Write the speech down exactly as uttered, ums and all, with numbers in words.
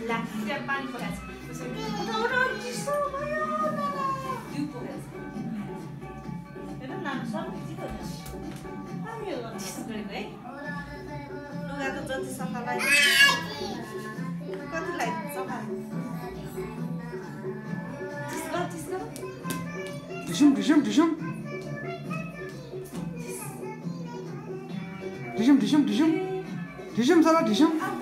ला त्यहाँ पानी पखाएको छ उता उता चिसो भयो नाना दिउ पखाएको छ हेर्नु नाना सब चिसो छ आयो चिसो गरेको है लुगा त जति सफा लाग्यो कति लाग्यो सफा चिसो चिसो डिसम डिसम डिसम डिसम डिसम डिसम डिसम साला डिसम